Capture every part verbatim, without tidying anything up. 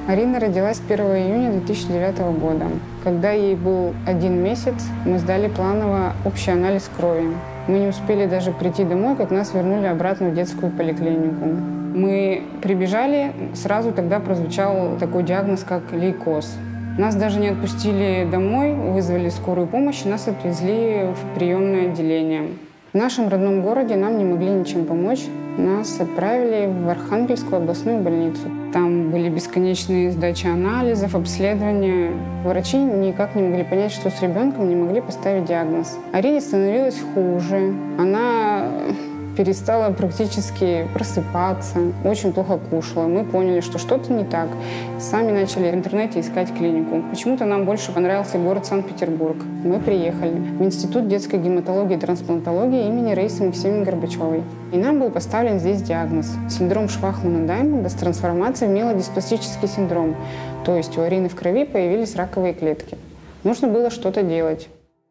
Арина родилась первого июня две тысячи девятого года. Когда ей был один месяц, мы сдали планово общий анализ крови. Мы не успели даже прийти домой, как нас вернули обратно в детскую поликлинику. Мы прибежали, сразу тогда прозвучал такой диагноз, как лейкоз. Нас даже не отпустили домой, вызвали скорую помощь и нас отвезли в приемное отделение. В нашем родном городе нам не могли ничем помочь. Нас отправили в Архангельскую областную больницу. Там были бесконечные сдачи анализов, обследования. Врачи никак не могли понять, что с ребенком, не могли поставить диагноз. Арине становилось хуже. Она перестала практически просыпаться, очень плохо кушала. Мы поняли, что что-то не так. Сами начали в интернете искать клинику. Почему-то нам больше понравился город Санкт-Петербург. Мы приехали в Институт детской гематологии и трансплантологии имени Раисы Максимовны Горбачевой. И нам был поставлен здесь диагноз – синдром Швахмана-Даймонда с трансформацией в миелодиспластический синдром. То есть у Арины в крови появились раковые клетки. Нужно было что-то делать.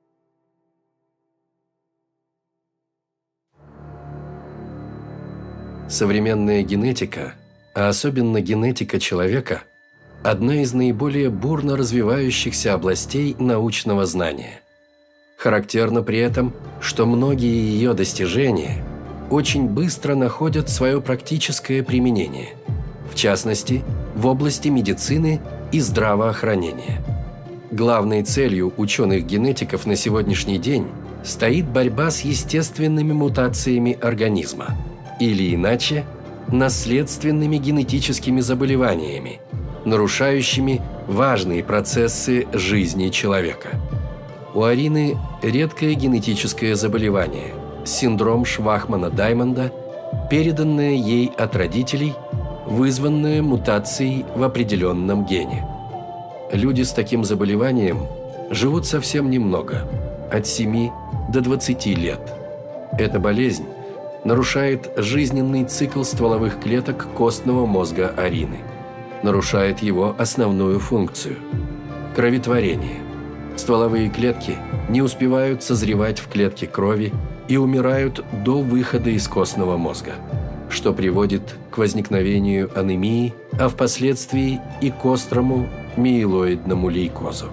Современная генетика, а особенно генетика человека, одна из наиболее бурно развивающихся областей научного знания. Характерно при этом, что многие ее достижения очень быстро находят свое практическое применение, в частности, в области медицины и здравоохранения. Главной целью ученых-генетиков на сегодняшний день стоит борьба с естественными мутациями организма, или иначе наследственными генетическими заболеваниями, нарушающими важные процессы жизни человека. У Арины редкое генетическое заболевание – синдром Швахмана-Даймонда, переданное ей от родителей, вызванное мутацией в определенном гене. Люди с таким заболеванием живут совсем немного – от семи до двадцати лет. Эта болезнь нарушает жизненный цикл стволовых клеток костного мозга Арины, нарушает его основную функцию – кроветворение. Стволовые клетки не успевают созревать в клетке крови и умирают до выхода из костного мозга, что приводит к возникновению анемии, а впоследствии и к острому миелоидному лейкозу.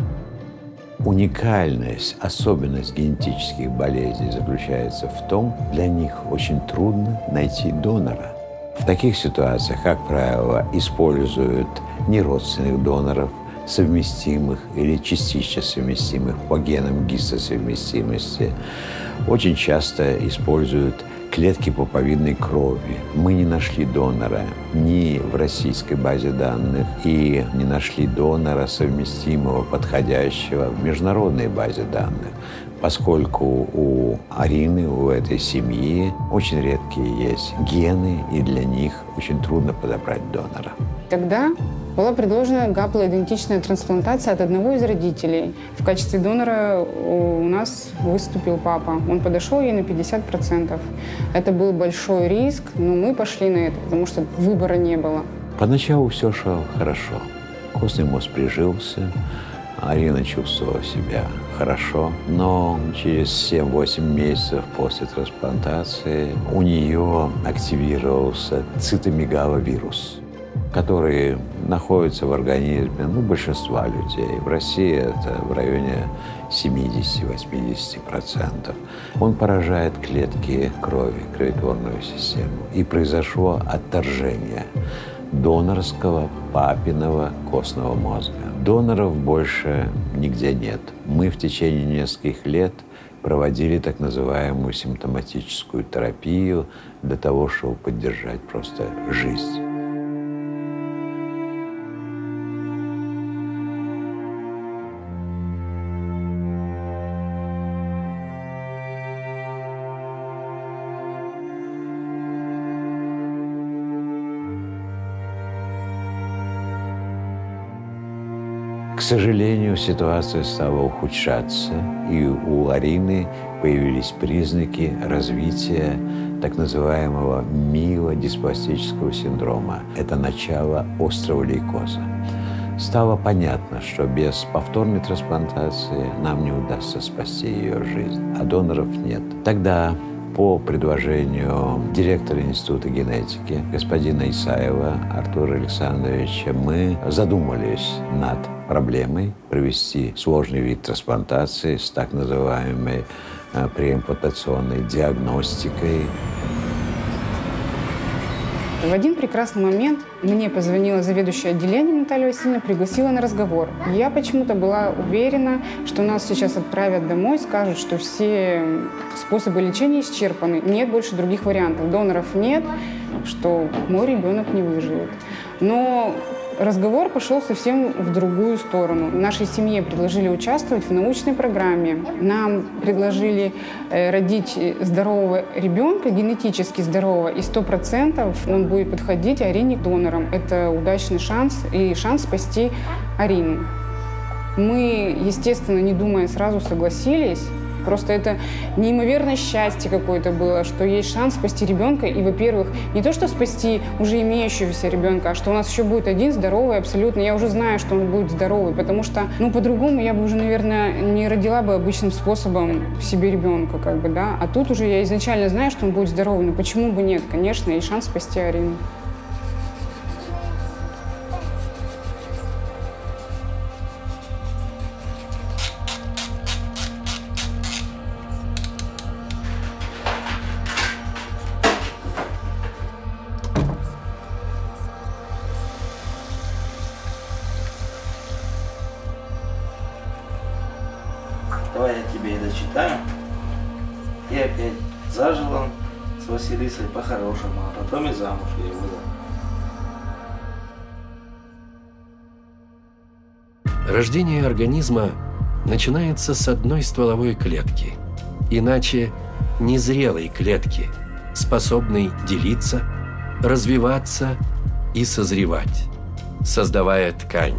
Уникальность, особенность генетических болезней заключается в том, для них очень трудно найти донора. В таких ситуациях, как правило, используют неродственных доноров, совместимых или частично совместимых по генам гистосовместимости. Очень часто используют клетки пуповидной крови. Мы не нашли донора ни в российской базе данных и не нашли донора совместимого, подходящего в международной базе данных, поскольку у Арины, у этой семьи очень редкие есть гены, и для них очень трудно подобрать донора. Тогда была предложена гаплоидентичная трансплантация от одного из родителей. В качестве донора у нас выступил папа. Он подошел ей на пятьдесят процентов. Это был большой риск, но мы пошли на это, потому что выбора не было. Поначалу все шло хорошо. Костный мозг прижился, Арина чувствовала себя хорошо, но через семь-восемь месяцев после трансплантации у нее активировался цитомегаловирус, который находится в организме ну, большинства людей. В России это в районе семидесяти-восьмидесяти процентов. Он поражает клетки крови, кроветворную систему. И произошло отторжение донорского папиного костного мозга. Доноров больше нигде нет. Мы в течение нескольких лет проводили так называемую симптоматическую терапию для того, чтобы поддержать просто жизнь. К сожалению, ситуация стала ухудшаться, и у Арины появились признаки развития так называемого миелодиспластического синдрома. Это начало острого лейкоза. Стало понятно, что без повторной трансплантации нам не удастся спасти ее жизнь, а доноров нет. Тогда по предложению директора Института генетики господина Исаева Артура Александровича мы задумались над проблемой провести сложный вид трансплантации с так называемой преимплантационной диагностикой. В один прекрасный момент мне позвонила заведующая отделением Наталья Васильевна, пригласила на разговор. Я почему-то была уверена, что нас сейчас отправят домой, скажут, что все способы лечения исчерпаны, нет больше других вариантов, доноров нет, что мой ребенок не выживет. Но разговор пошел совсем в другую сторону. Нашей семье предложили участвовать в научной программе. Нам предложили э, родить здорового ребенка, генетически здорового, и сто процентов он будет подходить Арине к донорам. Это удачный шанс и шанс спасти Арину. Мы, естественно, не думая, сразу согласились. Просто это неимоверное счастье какое-то было, что есть шанс спасти ребенка. И, во-первых, не то, что спасти уже имеющегося ребенка, а что у нас еще будет один здоровый абсолютно. Я уже знаю, что он будет здоровый, потому что, ну, по-другому я бы уже, наверное, не родила бы обычным способом себе ребенка, как бы, да. А тут уже я изначально знаю, что он будет здоровый, но почему бы нет? Конечно, есть шанс спасти Арину. Давай я тебе и дочитаю. И опять зажил он с Василисой по-хорошему, а потом и замуж я его дал. Рождение организма начинается с одной стволовой клетки, иначе незрелой клетки, способной делиться, развиваться и созревать, создавая ткань,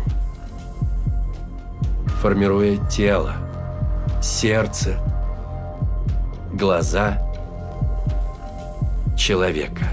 формируя тело, сердце, глаза человека.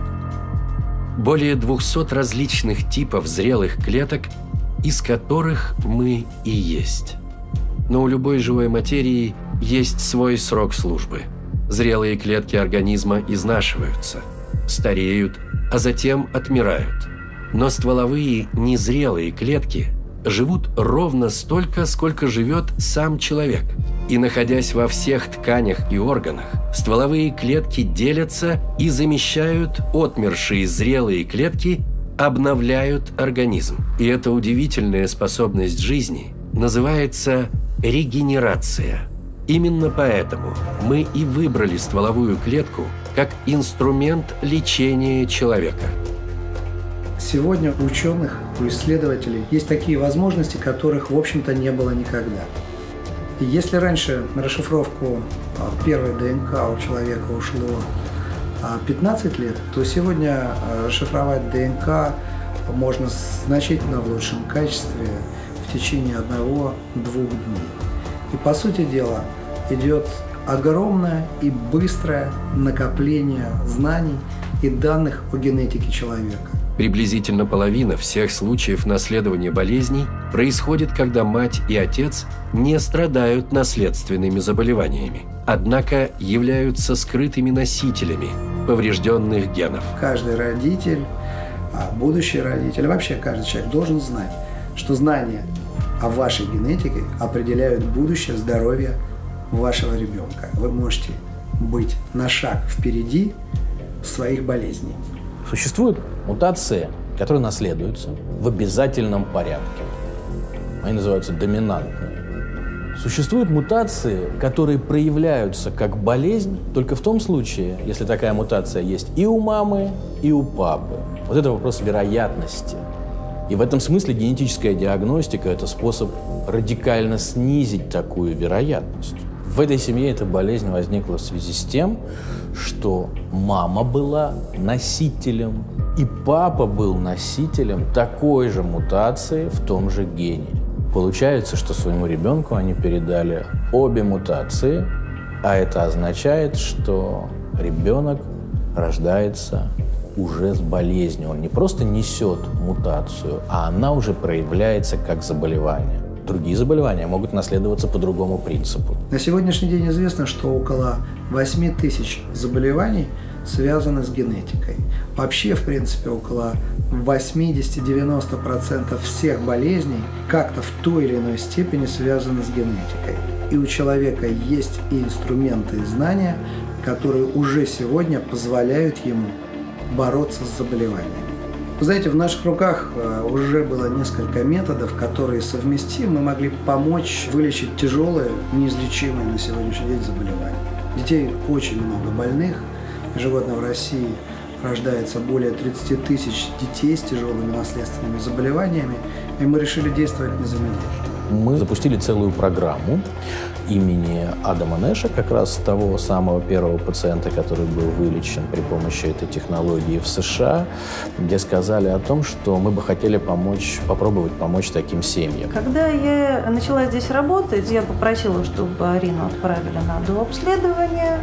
Более двухсот различных типов зрелых клеток, из которых мы и есть. Но у любой живой материи есть свой срок службы. Зрелые клетки организма изнашиваются, стареют, а затем отмирают. Но стволовые незрелые клетки живут ровно столько, сколько живет сам человек. И, находясь во всех тканях и органах, стволовые клетки делятся и замещают отмершие зрелые клетки, обновляют организм. И эта удивительная способность жизни называется регенерация. Именно поэтому мы и выбрали стволовую клетку как инструмент лечения человека. Сегодня у ученых, у исследователей есть такие возможности, которых, в общем-то, не было никогда. И если раньше на расшифровку первой ДНК у человека ушло пятнадцать лет, то сегодня расшифровать ДНК можно значительно в лучшем качестве в течение одного-двух дней. И, по сути дела, идет огромное и быстрое накопление знаний и данных о генетике человека. Приблизительно половина всех случаев наследования болезней происходит, когда мать и отец не страдают наследственными заболеваниями, однако являются скрытыми носителями поврежденных генов. Каждый родитель, будущий родитель, вообще каждый человек должен знать, что знания о вашей генетике определяют будущее здоровье вашего ребенка. Вы можете быть на шаг впереди своих болезней. Существуют мутации, которые наследуются в обязательном порядке. Они называются доминантные. Существуют мутации, которые проявляются как болезнь только в том случае, если такая мутация есть и у мамы, и у папы. Вот это вопрос вероятности. И в этом смысле генетическая диагностика – это способ радикально снизить такую вероятность. В этой семье эта болезнь возникла в связи с тем, что мама была носителем, и папа был носителем такой же мутации в том же гене. Получается, что своему ребенку они передали обе мутации, а это означает, что ребенок рождается уже с болезнью. Он не просто несет мутацию, а она уже проявляется как заболевание. Другие заболевания могут наследоваться по другому принципу. На сегодняшний день известно, что около восьми тысяч заболеваний связаны с генетикой. Вообще, в принципе, около восемьдесят-девяносто процентов всех болезней как-то в той или иной степени связаны с генетикой. И у человека есть и инструменты, и знания, которые уже сегодня позволяют ему бороться с заболеваниями. Вы знаете, в наших руках уже было несколько методов, которые совместимы, мы могли помочь вылечить тяжелые, неизлечимые на сегодняшний день заболевания. Детей очень много больных. Ежегодно в России рождается более тридцати тысяч детей с тяжелыми наследственными заболеваниями, и мы решили действовать незамедлительно. Мы запустили целую программу имени Адама Нэша, как раз того самого первого пациента, который был вылечен при помощи этой технологии в США, где сказали о том, что мы бы хотели помочь, попробовать помочь таким семьям. Когда я начала здесь работать, я попросила, чтобы Арину отправили на дообследование,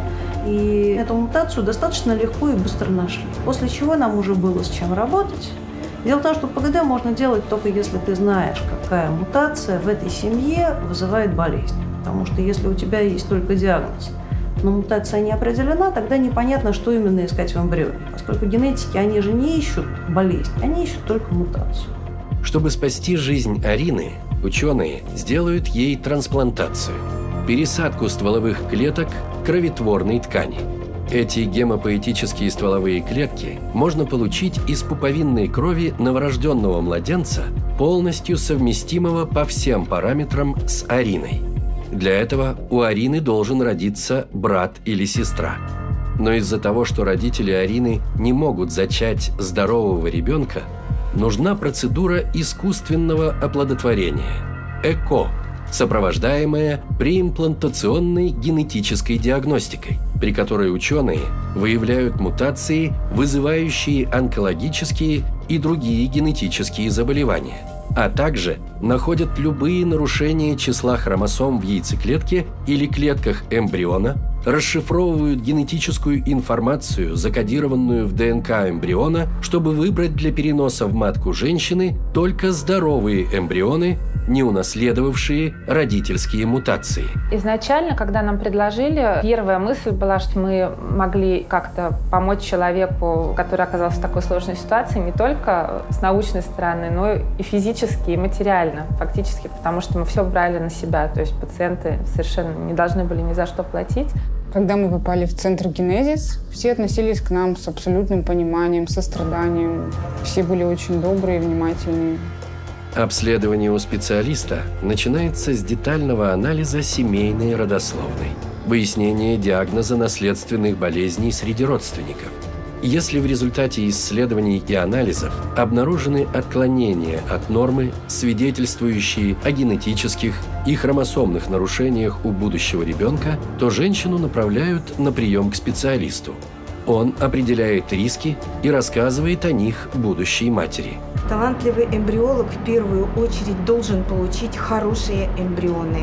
и эту мутацию достаточно легко и быстро нашли. После чего нам уже было с чем работать. Дело в том, что ПГД можно делать только если ты знаешь, какая мутация в этой семье вызывает болезнь. Потому что если у тебя есть только диагноз, но мутация не определена, тогда непонятно, что именно искать в эмбрионе. Поскольку генетики, они же не ищут болезнь, они ищут только мутацию. Чтобы спасти жизнь Арины, ученые сделают ей трансплантацию – пересадку стволовых клеток кроветворной ткани. Эти гемопоэтические стволовые клетки можно получить из пуповинной крови новорожденного младенца, полностью совместимого по всем параметрам с Ариной. Для этого у Арины должен родиться брат или сестра. Но из-за того, что родители Арины не могут зачать здорового ребенка, нужна процедура искусственного оплодотворения – ЭКО, сопровождаемая преимплантационной генетической диагностикой, при которой ученые выявляют мутации, вызывающие онкологические и другие генетические заболевания, а также находят любые нарушения числа хромосом в яйцеклетке или клетках эмбриона, расшифровывают генетическую информацию, закодированную в ДНК эмбриона, чтобы выбрать для переноса в матку женщины только здоровые эмбрионы, не унаследовавшие родительские мутации. Изначально, когда нам предложили, первая мысль была, что мы могли как-то помочь человеку, который оказался в такой сложной ситуации, не только с научной стороны, но и физически, и материально, фактически, потому что мы все брали на себя, то есть пациенты совершенно не должны были ни за что платить. Когда мы попали в центр «Генезис», все относились к нам с абсолютным пониманием, состраданием. Все были очень добрые и внимательные. Обследование у специалиста начинается с детального анализа семейной родословной, выяснения диагноза наследственных болезней среди родственников. Если в результате исследований и анализов обнаружены отклонения от нормы, свидетельствующие о генетических и хромосомных нарушениях у будущего ребенка, то женщину направляют на прием к специалисту. Он определяет риски и рассказывает о них будущей матери. Талантливый эмбриолог в первую очередь должен получить хорошие эмбрионы.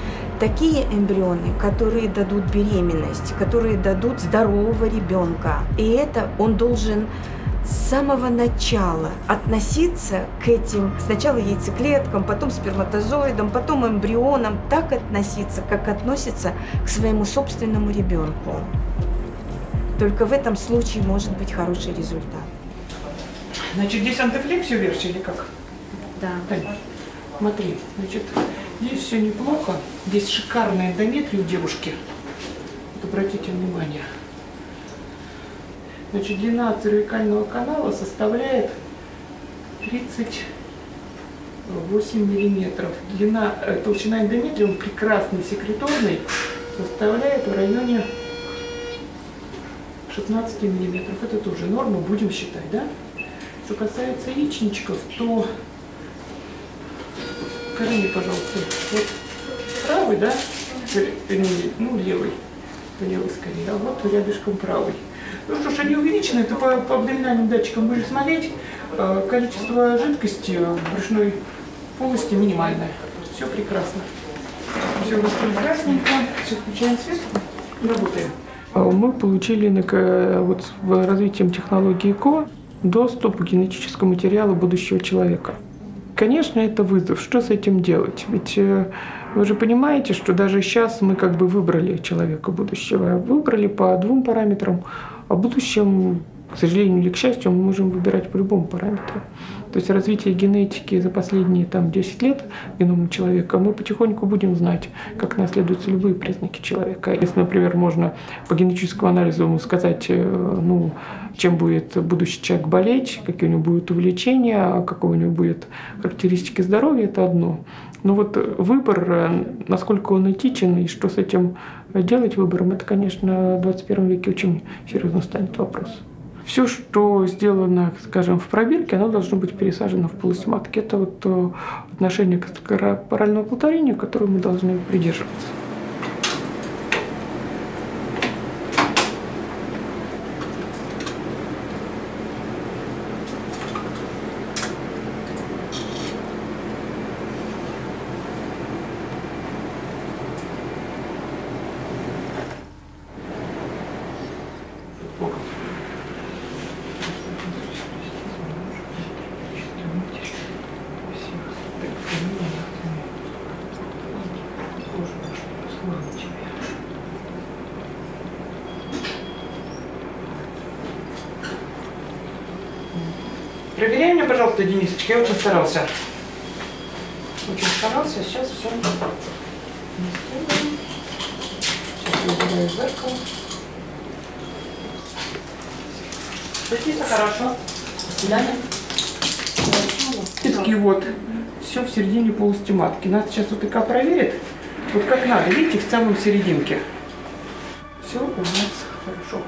Такие эмбрионы, которые дадут беременность, которые дадут здорового ребенка. И это он должен с самого начала относиться к этим, сначала яйцеклеткам, потом сперматозоидам, потом эмбрионам, так относиться, как относится к своему собственному ребенку. Только в этом случае может быть хороший результат. Значит, здесь антифлексию верши или как? Да. Тань, смотри, значит, здесь все неплохо. Здесь шикарная эндометрия у девушки. Вот обратите внимание. Значит, длина цервикального канала составляет тридцать восемь миллиметров. Длина, толщина эндометрия, он прекрасный, секреторный, составляет в районе шестнадцать миллиметров. Это тоже норма, будем считать, да? Что касается яичничков, то покажи мне, пожалуйста, вот правый, да? Ну, левый, левый скорее, а вот рядышком правый. Ну что ж, они увеличены, это по, по абдоминальным датчикам будешь смотреть, количество жидкости в брюшной полости минимальное. Все прекрасно. Все у нас прекрасненько. Сейчас включаем свет, работаем. Мы получили вот, в развитием технологии ЭКО доступ к генетическому материалу будущего человека. конечно, это вызов. Что с этим делать? Ведь вы же понимаете, что даже сейчас мы как бы выбрали человека будущего. Выбрали по двум параметрам. А в будущем, к сожалению или к счастью, мы можем выбирать по любому параметру. То есть развитие генетики за последние там, десять лет генома человека, мы потихоньку будем знать, как наследуются любые признаки человека. Если, например, можно по генетическому анализу сказать, ну, чем будет будущий человек болеть, какие у него будут увлечения, какой у него будет характеристики здоровья, это одно. Но вот выбор, насколько он этичен и что с этим делать выбором, это, конечно, в двадцать первом веке очень серьезно станет вопрос. Все, что сделано, скажем, в пробирке, оно должно быть пересажено в полость матки. Это вот то отношение к паральному оплодотворению, которого мы должны придерживаться. Проверяй меня, пожалуйста, Денисочка, я очень старался. Очень старался, сейчас все. Сейчас я убираю зеркало. Смотрите, хорошо. До свидания. И вот, все в середине полости матки. Нас сейчас вот ИК проверит, вот как надо, видите, в самом серединке. Все у нас хорошо.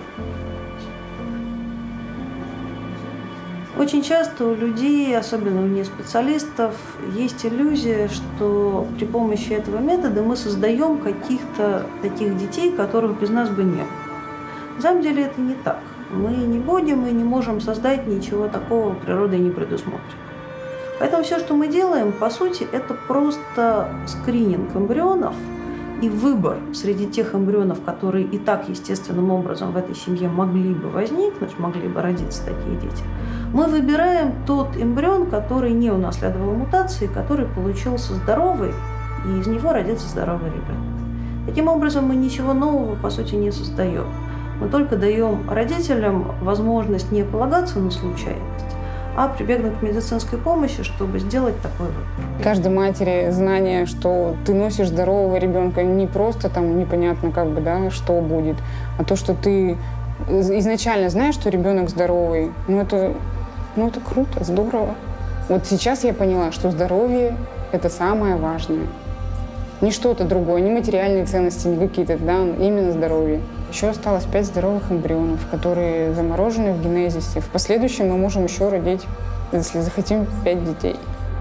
Очень часто у людей, особенно у неспециалистов, есть иллюзия, что при помощи этого метода мы создаем каких-то таких детей, которых без нас бы не было. На самом деле это не так. Мы не будем и не можем создать ничего такого, природой не предусмотрено. Поэтому все, что мы делаем, по сути, это просто скрининг эмбрионов и выбор среди тех эмбрионов, которые и так естественным образом в этой семье могли бы возникнуть, могли бы родиться такие дети. Мы выбираем тот эмбрион, который не унаследовал мутации, который получился здоровый, и из него родится здоровый ребенок. Таким образом, мы ничего нового, по сути, не создаем. Мы только даем родителям возможность не полагаться на случайность, а прибегнуть к медицинской помощи, чтобы сделать такой выбор. Каждой матери знание, что ты носишь здорового ребенка, не просто там непонятно как бы, да, что будет, а то, что ты изначально знаешь, что ребенок здоровый, ну это, ну это круто, здорово. Вот сейчас я поняла, что здоровье – это самое важное. Не что-то другое, не материальные ценности, не какие-то, да, именно здоровье. Еще осталось пять здоровых эмбрионов, которые заморожены в генезисе. В последующем мы можем еще родить, если захотим, пять детей.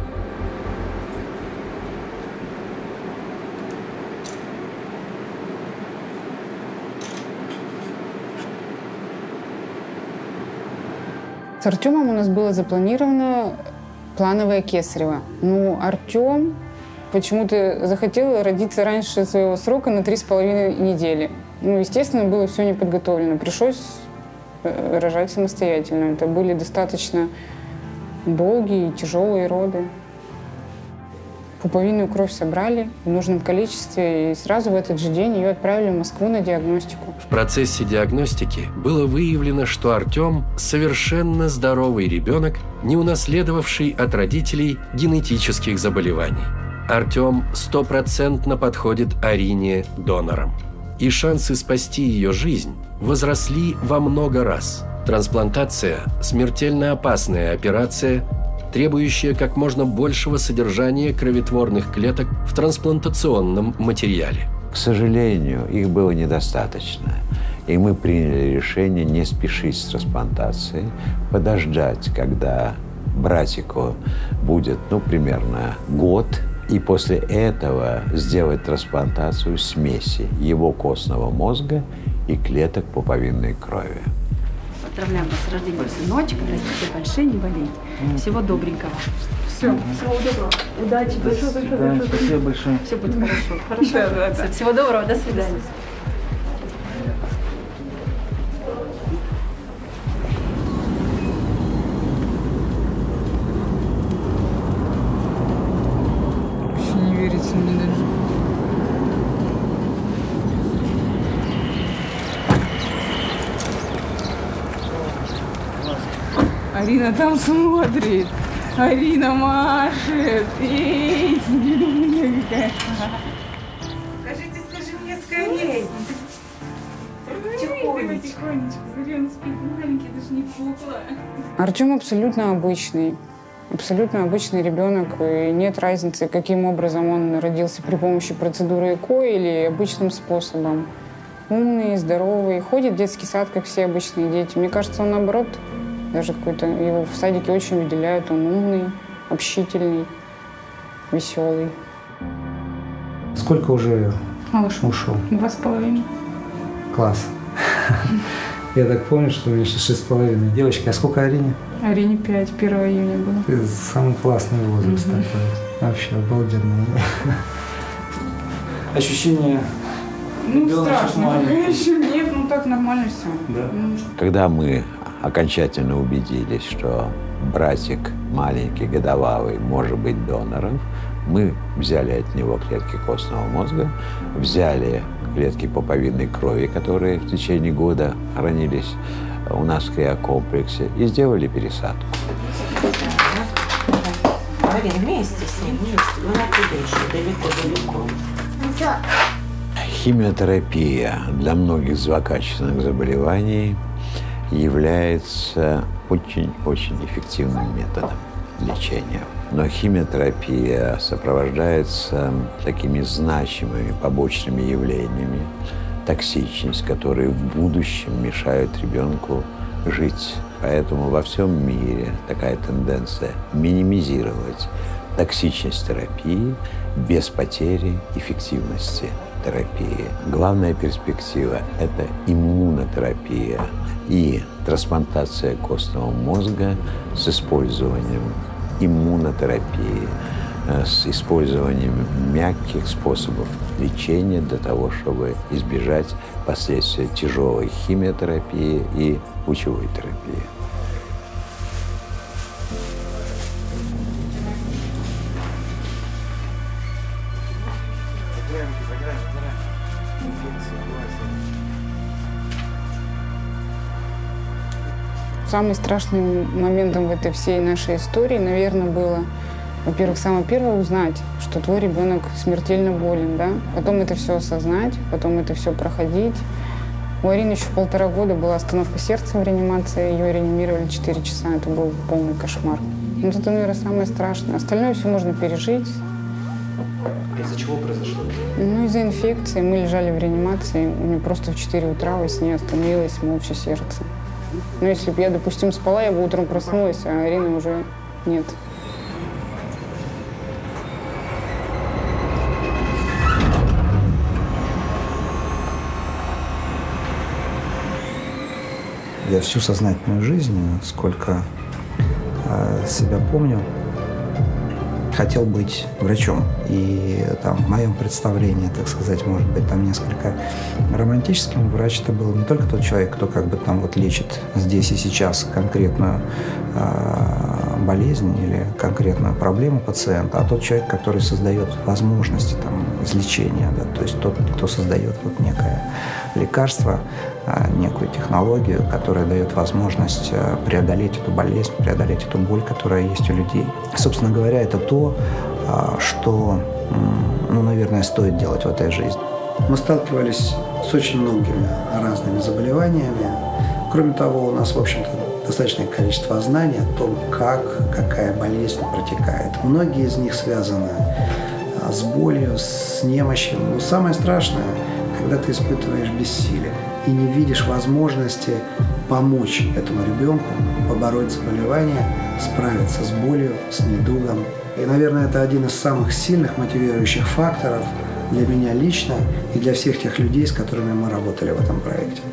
С Артемом у нас было запланировано плановое кесарево. Но Артем почему-то захотел родиться раньше своего срока на три с половиной недели. Ну, естественно, было все не подготовлено. Пришлось рожать самостоятельно. Это были достаточно долгие и тяжелые роды. Пуповинную кровь собрали в нужном количестве, и сразу в этот же день ее отправили в Москву на диагностику. В процессе диагностики было выявлено, что Артем совершенно здоровый ребенок, не унаследовавший от родителей генетических заболеваний. Артем стопроцентно подходит Арине донором. И шансы спасти ее жизнь возросли во много раз. Трансплантация – смертельно опасная операция, требующая как можно большего содержания кроветворных клеток в трансплантационном материале. К сожалению, их было недостаточно. И мы приняли решение не спешить с трансплантацией, подождать, когда братику будет, ну, примерно год, и после этого сделать трансплантацию смеси его костного мозга и клеток пуповинной крови. Поздравляем вас с рождением сыночка, растите большие, не болейте. Всего добренького. Все, всего доброго. Удачи, большое, большое, да, большое. Спасибо большое. Все будет хорошо. Хорошо. Да, да, да. Всего доброго, до свидания. Арина там смотрит. Арина машет. Эй, Скажите, скажи мне скорее. Тихонечко. Тихонечко. Смотри, он спит маленький, даже не кукла. Артем абсолютно обычный. Абсолютно обычный ребенок. И нет разницы, каким образом он родился, при помощи процедуры ЭКО или обычным способом. Умный, здоровый, ходит в детский сад, как все обычные дети. Мне кажется, он наоборот, даже какой-то его в садике очень выделяют. Он умный, общительный, веселый. Сколько уже Малыш ушел? Два с половиной. Класс. Я так помню, что у меня сейчас шесть с половиной. Девочки, а сколько Арине? Арине пять, первого июня было. Самый классный возраст mm-hmm. такой. Вообще обалденный. Ощущение... Ну, страшно, конечно. Нет, ну так нормально все. Да. Когда мы окончательно убедились, что братик маленький, годовалый, может быть донором, мы взяли от него клетки костного мозга, взяли клетки пуповинной крови, которые в течение года хранились у нас в криокомплексе, и сделали пересадку. Марин, вместе с ним, вместе. Ну, оттуда еще далеко-далеко. Химиотерапия для многих злокачественных заболеваний является очень-очень эффективным методом лечения. Но химиотерапия сопровождается такими значимыми побочными явлениями, токсичность, которые в будущем мешают ребенку жить. Поэтому во всем мире такая тенденция минимизировать токсичность терапии без потери эффективности терапии. Главная перспектива – это иммунотерапия и трансплантация костного мозга с использованием иммунотерапии, с использованием мягких способов лечения для того, чтобы избежать последствий тяжелой химиотерапии и лучевой терапии. Самым страшным моментом в этой всей нашей истории, наверное, было, во-первых, самое первое узнать, что твой ребенок смертельно болен, да? Потом это все осознать, потом это все проходить. У Арины еще полтора года была остановка сердца в реанимации, ее реанимировали четыре часа, это был полный кошмар. Ну, это, наверное, самое страшное. Остальное все можно пережить. Из-за чего произошло? Ну, из-за инфекции. Мы лежали в реанимации, у нее просто в четыре утра во сне остановилось молча сердце. Но если бы я, допустим, спала, я бы утром проснулась, а Арины уже нет. Я всю сознательную жизнь, сколько э, себя помню, хотел быть врачом. И там в моем представлении, так сказать, может быть, там несколько романтическим, врач это был не только тот человек, кто как бы там вот лечит здесь и сейчас конкретную э, болезнь или конкретную проблему пациента, а тот человек, который создает возможности там излечения, да, то есть тот, кто создает вот некое лекарство, э, некую технологию, которая дает возможность э, преодолеть эту болезнь, преодолеть эту боль, которая есть у людей. Собственно говоря, это то, что, ну, наверное, стоит делать в этой жизни. Мы сталкивались с очень многими разными заболеваниями. Кроме того, у нас, в общем-то, достаточное количество знаний о том, как, какая болезнь протекает. Многие из них связаны с болью, с немощью. Но самое страшное, когда ты испытываешь бессилие и не видишь возможности помочь этому ребенку побороть заболевание, справиться с болью, с недугом. И, наверное, это один из самых сильных мотивирующих факторов для меня лично и для всех тех людей, с которыми мы работали в этом проекте.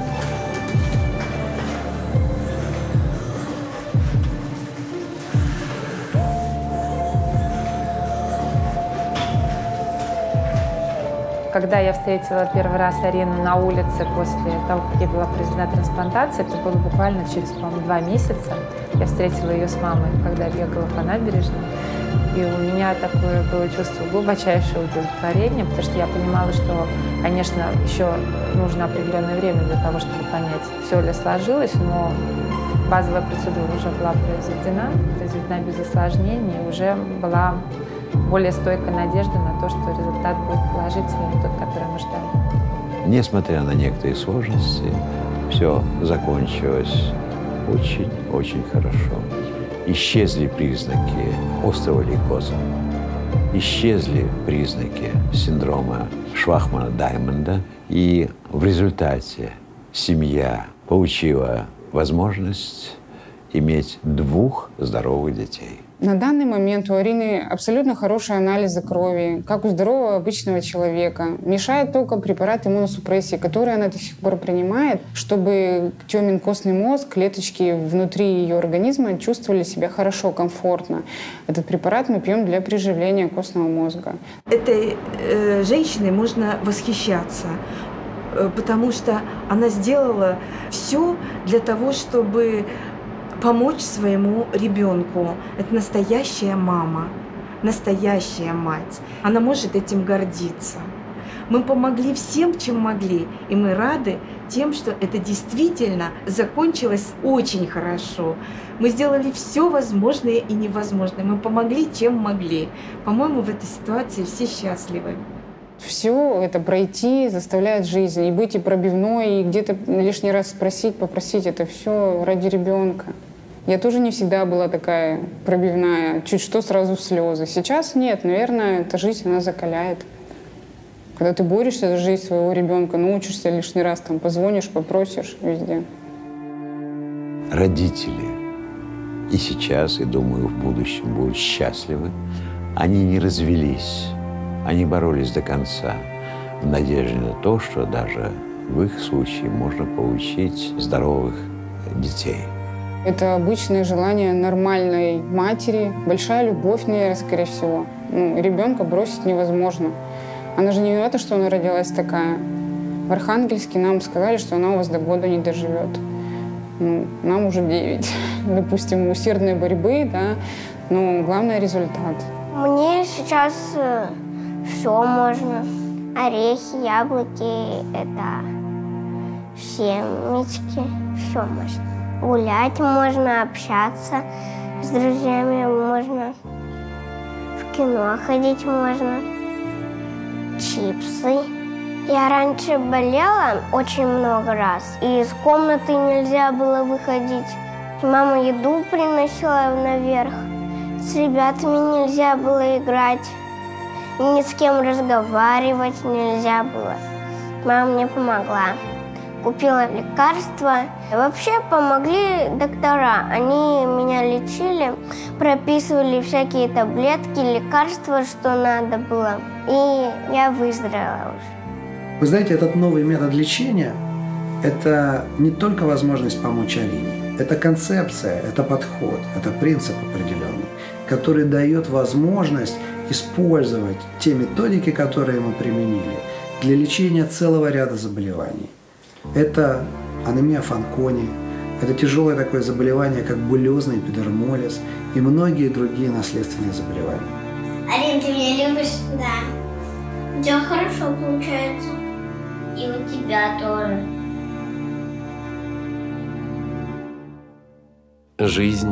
Когда я встретила первый раз Арину на улице после того, как я была произведена трансплантация, это было буквально через, по-моему, два месяца. Я встретила ее с мамой, когда бегала по набережной. И у меня такое было чувство глубочайшего удовлетворения, потому что я понимала, что, конечно, еще нужно определенное время для того, чтобы понять, все ли сложилось, но базовая процедура уже была произведена, произведена без осложнений, и уже была более стойкая надежда на то, что результат будет положительный, тот, который мы ждали. Несмотря на некоторые сложности, все закончилось очень-очень хорошо. Исчезли признаки острого лейкоза, исчезли признаки синдрома Швахмана-Даймонда, и в результате семья получила возможность иметь двух здоровых детей. На данный момент у Арины абсолютно хорошие анализы крови, как у здорового обычного человека. Мешает только препарат иммуносупрессии, который она до сих пор принимает, чтобы Тёмин костный мозг, клеточки внутри ее организма чувствовали себя хорошо, комфортно. Этот препарат мы пьем для приживления костного мозга. Этой э, женщиной можно восхищаться, э, потому что она сделала все для того, чтобы помочь своему ребенку. Это настоящая мама, настоящая мать. Она может этим гордиться. Мы помогли всем, чем могли, и мы рады тем, что это действительно закончилось очень хорошо. Мы сделали все возможное и невозможное. Мы помогли, чем могли. По-моему, в этой ситуации все счастливы. Все это пройти заставляет жизнь. И быть и пробивной, и где-то лишний раз спросить, попросить. Это все ради ребенка. Я тоже не всегда была такая пробивная. Чуть что, сразу в слезы. Сейчас нет. Наверное, эта жизнь, она закаляет. Когда ты борешься за жизнь своего ребенка, научишься лишний раз, там, позвонишь, попросишь везде. Родители и сейчас, и, думаю, в будущем будут счастливы. Они не развелись. Они боролись до конца в надежде на то, что даже в их случае можно получить здоровых детей. Это обычное желание нормальной матери, большая любовь, наверное, скорее всего. Ну, ребенка бросить невозможно. Она же не виновата, что она родилась такая. В Архангельске нам сказали, что она у вас до года не доживет. Ну, нам уже девять. Допустим, усердной борьбы, да, но главное — результат. Мне сейчас все можно. Орехи, яблоки, это семечки, все можно. Гулять можно, общаться с друзьями можно, в кино ходить можно, чипсы. Я раньше болела очень много раз, и из комнаты нельзя было выходить. Мама еду приносила наверх, с ребятами нельзя было играть, ни с кем разговаривать нельзя было. Мама мне помогла. Купила лекарства. Вообще помогли доктора. Они меня лечили, прописывали всякие таблетки, лекарства, что надо было. И я выздоровела уже. Вы знаете, этот новый метод лечения – это не только возможность помочь Арине. Это концепция, это подход, это принцип определенный, который дает возможность использовать те методики, которые мы применили, для лечения целого ряда заболеваний. Это анемия Фанкони, это тяжелое такое заболевание, как булезный эпидермолиз и многие другие наследственные заболевания. Арин, ты меня любишь? Да. У тебя хорошо получается. И у тебя тоже. Жизнь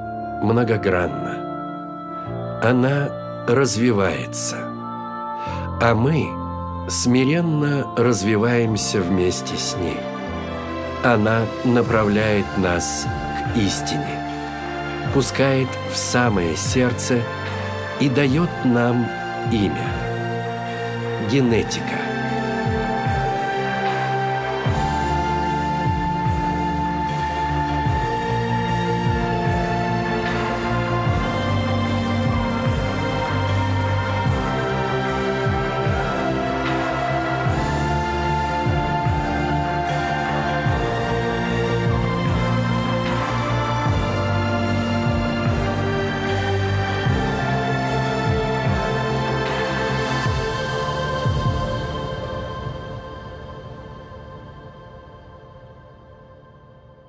многогранна. Она развивается. А мы смиренно развиваемся вместе с ней. Она направляет нас к истине, пускает в самое сердце и дает нам имя. Генетика.